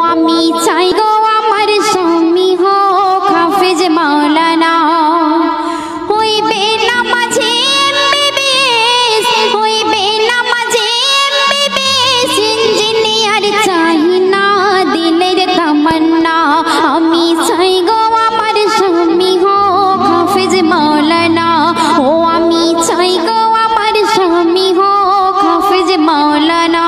আমি চাই গো আমার স্বামী হোক হাফেজ মাওলানা, হইবে না মাঝে এমবিবিএস, হইবে না মাঝে এমবিবিএস, ইঞ্জিনিয়ার চাই না দিলের তামান্না। আমি চাই গো আমার স্বামী হোক হাফেজ মাওলানা, ও আমি চাই গো আমার স্বামী হোক হাফেজ মাওলানা।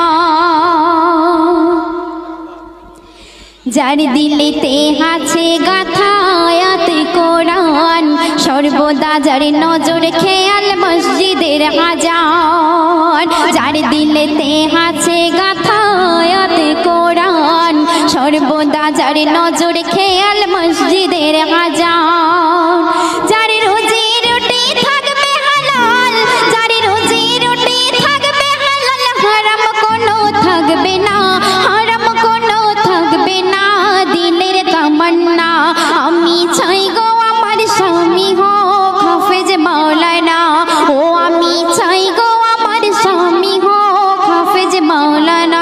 যার দিলেতে আছে গাথা আয়াতে কোরআন, সর্বদা যার নজর খেয়াল মসজিদের আজান। যার দিলেতে আছে গাথা আয়াতে কোরআন, সর্বদা যার নজর খেয়াল মসজিদের আজান। যার রুজি রুটি থাকবে হালাল, যার রুজি রুটি থাকবে হালাল, হারাম কোনো থাকবে না, হারাম কোনো থাকবে না দিলের তামান্না। আমি চাই গো আমার স্বামী হোক হাফেজ মাওলানা, ও আমি চাই গো আমার স্বামী হোক হাফেজ মাওলানা।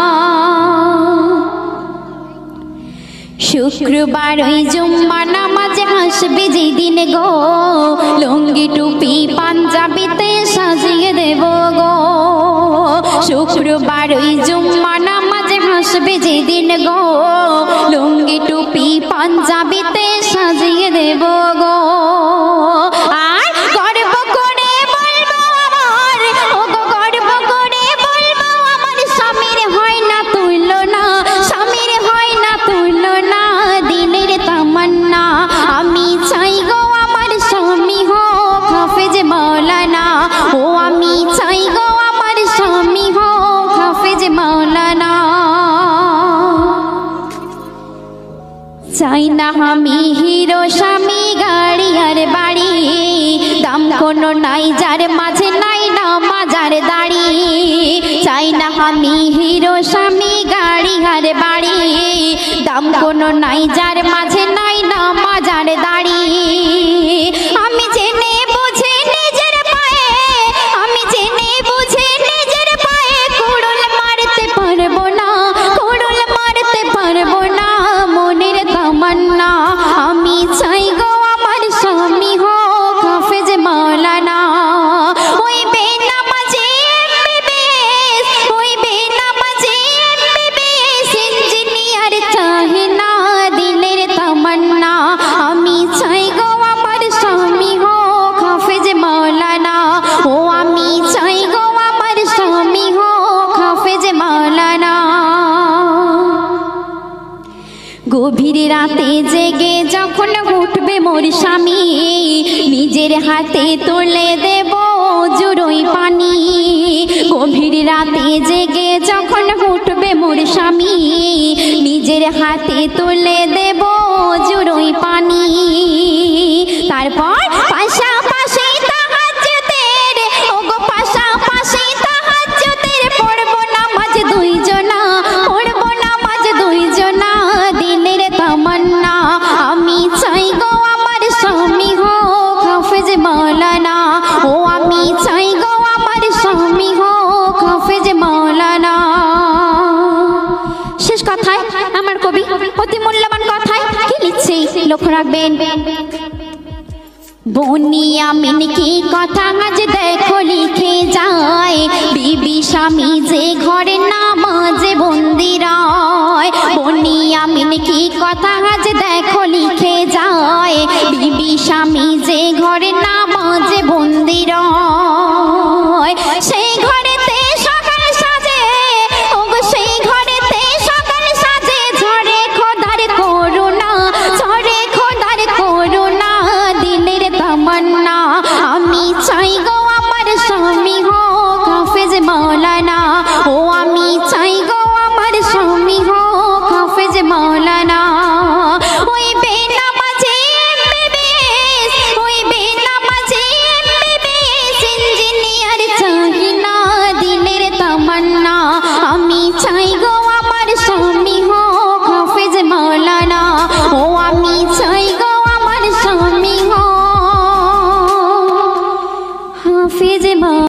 শুক্রবার ওই জুম্মা নামাজে হাসবে যেদিন গো, লুঙ্গি টুপি পাঞ্জাবিতে সাজিয়ে দেব গো। শুক্রবার ওই জুম্মা নামাজে হাসবে যেদিন গো, লুঙ্গি টুপি পাঞ্জাবিতে সাজিয়ে দেব গো। আর গর্ব করে বলবো আমার, ও গো গর্ব করে বলবো আমার স্বামীর হয় না তুলনা, স্বামীর হয় না তুলনা দিলের তামান্না। আমি চাই গো আমার স্বামী হোক হাফেজ মাওলানা, ও আমি চাই গো আমার স্বামী হোক হাফেজ মাওলানা। চাই না আমি হিরো স্বামী গাড়ি আর বাড়ি, দাম কোনো নাই যার মাঝে নাই না মাজার দাড়ি। চাই না আমি হিরো স্বামী গাড়ি আর বাড়ি, দাম কোনো নাই যার মাঝে নাই না মাজার দাড়ি। আমি জেনে বুঝে নিজের পায়ে, আমি জেনে বুঝে নিজের পায়ে কুড়ুল মারতে পারবো না, কুড়ুল মারতে পারবো না মনের তামান্না। আমি চাই গো আমার স্বামী হোক হাফেজ মাওলানা, হইবে না মাঝে এমবিবিএস, হইবে না মাঝে এমবিবিএস, ইঞ্জিনিয়ার চাই না দিলের তামান্না। আমি চাই গো আমার স্বামী হোক হাফেজ মাওলানা, ও আমি চাই গো আমার স্বামী হোক হাফেজ মাওলানা। গভীর রাতে জেগে যখন উঠবে মোর স্বামী, নিজের হাতে তুলে দেব জুড়োই পানি। গভীর রাতে জেগে যখন উঠবে মোর স্বামী, নিজের হাতে তুলে দেব জুড়োই পানি। তারপর পাশাপাশি তাহাজ্জুদের, ও গো পাশাপাশি তাহাজ্জুদের পড়বো নামাজ দুইজনা, পড়বো নামাজ দুইজনা দিলের তামান্না। আমি চাই গো আমার স্বামী হোক হাফেজ মাওলানা, ও আমি চাই গো আমার স্বামী হোক হাফেজ মাওলানা। শেষ কথায় আমার কবি অতি মূল্যবান কথায় কি লিখছে লক্ষ্য রাখবেন। বনিয়ামিন কি কথা আজ দেখো লিখে যায়, বিবি স্বামী যে ঘরে নামাজে বন্দি রয়। বনিয়ামিন কি কথা আজ